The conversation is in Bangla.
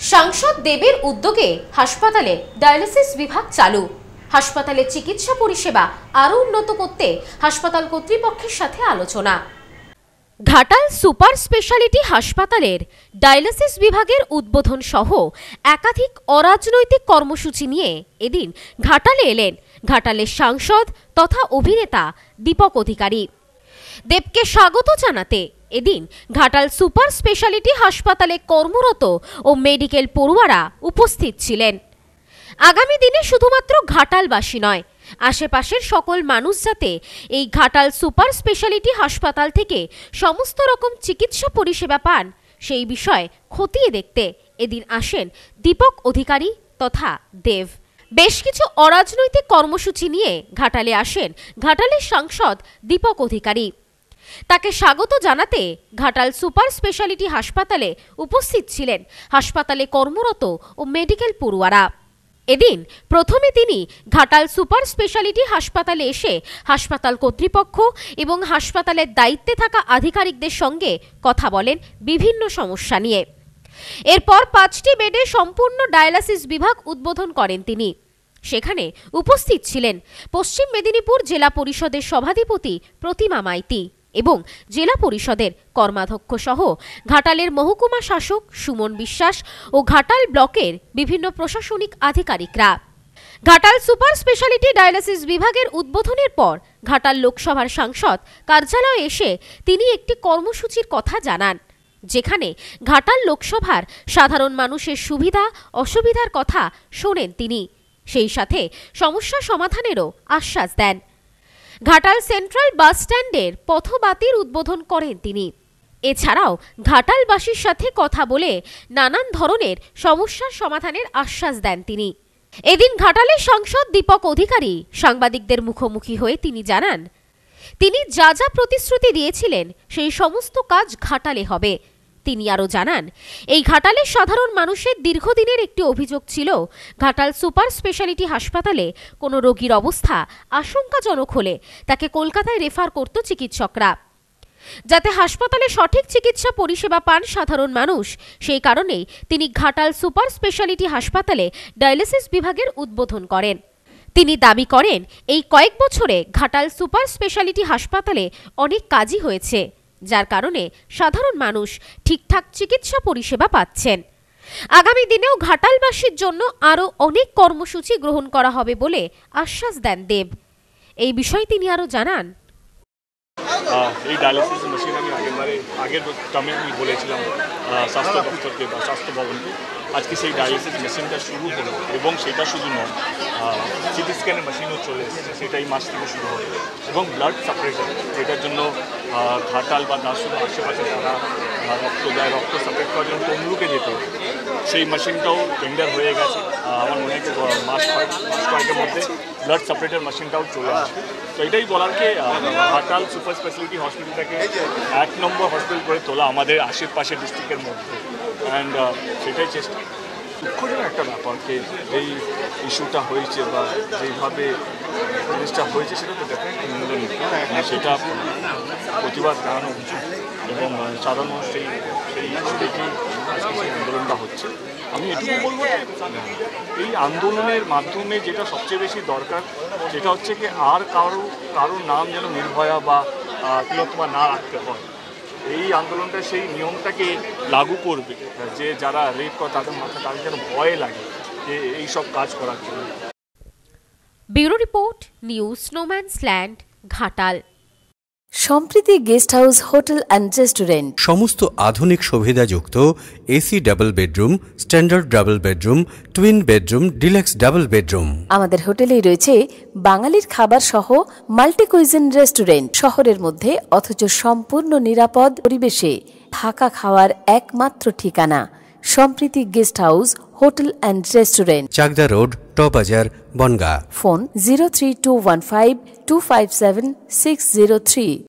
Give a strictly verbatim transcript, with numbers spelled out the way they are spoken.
সাংসদ দেবের উদ্যোগে হাসপাতালে ডায়ালিসিস বিভাগ চালু। হাসপাতালে চিকিৎসা পরিষেবা আরও উন্নত করতে হাসপাতাল কর্তৃপক্ষের সাথে আলোচনা। ঘাটাল সুপার স্পেশালিটি হাসপাতালের ডায়ালিসিস বিভাগের উদ্বোধন সহ একাধিক অরাজনৈতিক কর্মসূচি নিয়ে এদিন ঘাটালে এলেন ঘাটালের সাংসদ তথা অভিনেতা দীপক অধিকারী। দেবকে স্বাগত জানাতে এদিন ঘাটাল সুপার স্পেশালিটি হাসপাতালে কর্মরত ও মেডিকেল পড়ুয়ারা উপস্থিত ছিলেন। আগামী দিনে শুধুমাত্র ঘাটালবাসী নয়, আশেপাশের সকল মানুষ যাতে এই ঘাটাল সুপার স্পেশালিটি হাসপাতাল থেকে সমস্ত রকম চিকিৎসা পরিষেবা পান সেই বিষয়ে খতিয়ে দেখতে এদিন আসেন দীপক অধিকারী তথা দেব। বেশ কিছু অরাজনৈতিক কর্মসূচি নিয়ে ঘাটালে আসেন ঘাটালের সাংসদ দীপক অধিকারী। তাকে স্বাগত জানাতে ঘাটাল সুপার স্পেশালিটি হাসপাতালে উপস্থিত ছিলেন হাসপাতালে কর্মরত ও মেডিকেল পড়ুয়ারা। এদিন প্রথমে তিনি ঘাটাল সুপার স্পেশালিটি হাসপাতালে এসে হাসপাতাল কর্তৃপক্ষ এবং হাসপাতালের দায়িত্বে থাকা আধিকারিকদের সঙ্গে কথা বলেন বিভিন্ন সমস্যা নিয়ে। এরপর পাঁচটি বেডে সম্পূর্ণ ডায়ালিসিস বিভাগ উদ্বোধন করেন তিনি। সেখানে উপস্থিত ছিলেন পশ্চিম মেদিনীপুর জেলা পরিষদের সভাধিপতি প্রতিমা মাইতি এবং জেলা পরিষদের কর্মাধ্যক্ষ সহ ঘাটালের মহকুমা শাসক সুমন বিশ্বাস ও ঘাটাল ব্লকের বিভিন্ন প্রশাসনিক আধিকারিকরা। ঘাটাল সুপার স্পেশালিটি ডায়ালিসিস বিভাগের উদ্বোধনের পর ঘাটাল লোকসভার সাংসদ কার্যালয়ে এসে তিনি একটি কর্মসূচির কথা জানান, যেখানে ঘাটাল লোকসভার সাধারণ মানুষের সুবিধা অসুবিধার কথা শোনেন তিনি, সেই সাথে সমস্যা সমাধানেরও আশ্বাস দেন। ঘাটাল সেন্ট্রাল বাস স্ট্যান্ডের পথবাতির উদ্বোধন করেন তিনি। এছাড়াও ঘাটালবাসীর সাথে কথা বলে নানান ধরনের সমস্যার সমাধানের আশ্বাস দেন তিনি। এদিন ঘাটালের সাংসদ দীপক অধিকারী সাংবাদিকদের মুখোমুখি হয়ে তিনি জানান, তিনি যা যা প্রতিশ্রুতি দিয়েছিলেন সেই সমস্ত কাজ ঘাটালে হবে। তিনি আরও জানান, এই ঘাটালের সাধারণ মানুষের দীর্ঘদিনের একটি অভিযোগ ছিল ঘাটাল সুপার স্পেশালিটি হাসপাতালে কোনো রোগীর অবস্থা আশঙ্কাজনক হলে তাকে কলকাতায় রেফার করত চিকিৎসকরা। যাতে হাসপাতালে সঠিক চিকিৎসা পরিষেবা পান সাধারণ মানুষ, সেই কারণেই তিনি ঘাটাল সুপার স্পেশালিটি হাসপাতালে ডায়ালিসিস বিভাগের উদ্বোধন করেন। তিনি দাবি করেন, এই কয়েক বছরে ঘাটাল সুপার স্পেশালিটি হাসপাতালে অনেক কাজই হয়েছে, যার কারণে সাধারণ মানুষ ঠিকঠাক চিকিৎসা পরিষেবা পাচ্ছেন। আগামী দিনেও ঘাটালবাসীর জন্য আরও অনেক কর্মসূচি গ্রহণ করা হবে বলে আশ্বাস দেন দেব। এই বিষয়ে তিনি আরও জানান, এই ডায়ালিসিস মেশিন আমি আগেবারে আগের টার্মে আমি বলেছিলাম স্বাস্থ্য দপ্তরকে বা স্বাস্থ্য ভবনকে, আজকে সেই ডায়ালিসিস মেশিনটা শুরু হলো এবং সেটা শুধু নয়, সিটি স্ক্যানের মেশিনও চলে এসেছে, সেটাই মাস থেকে শুরু হবে এবং ব্লাড সাপারেটার, এটার জন্য ঘাটাল বা দাসুর আশেপাশে যারা রক্ত দেয়, রক্ত সাপারেট করার জন্য তমলুকে যেত, সেই মেশিনটাও টেন্ডার হয়ে গেছে। আমার মনে হয় মাস কয়েক মাস কয়েকের মধ্যে ব্লাড সাপারেটার মেশিনটাও চলে আসবে। তো এটাই বলারকে ঘাটাল সুপার স্পেশালিটি হসপিটালটাকে এক নম্বর হসপিটাল করে তোলা আমাদের আশেপাশের ডিস্ট্রিক্টের মধ্যে, অ্যান্ড সেটাই চেষ্টা। দুঃখজনক একটা ব্যাপারকে এই ইস্যুটা হয়েছে বা যেভাবে জিনিসটা হয়েছে সেটা তো ডেফিনেটলি নিন্দনীয়, সেটা প্রতিবাদ জানানো উচিত এবং সাধারণ মানুষ সেই সেই ইস্যু থেকেই সেই আন্দোলনটা হচ্ছে। আমি এটুকু বলবো, এই আন্দোলনের মাধ্যমে যেটা সবচেয়ে বেশি দরকার সেটা হচ্ছে কি আর কারো কারোর নাম যেন নির্ভয়া বা তিলোত্তমা না রাখতে হয়। এই আন্দোলনটা সেই নিয়মটাকে লাগু করবে যে যারা রেপ করে তাদের মাথায় তাদের যেন ভয় লাগে যে এইসব কাজ করার জন্য। Bureau report, news snowman's land, Ghatal. Sampriti guest house hotel and restaurant, সমস্ত আধুনিক সুবিধাযুক্ত AC double bedroom, standard double bedroom, twin bedroom, deluxe double bedroom. আমাদের হোটেলেই রয়েছে বাঙালির খাবার সহ মাল্টি কুইজিন রেস্টুরেন্ট। শহরের মধ্যে অথচ সম্পূর্ণ নিরাপদ পরিবেশে থাকা খাওয়ার একমাত্র ঠিকানা Sampriti guest house hotel and restaurant, Chakdah road, টবাজার, Bangaon. Phone zero three two one five two five seven six zero three.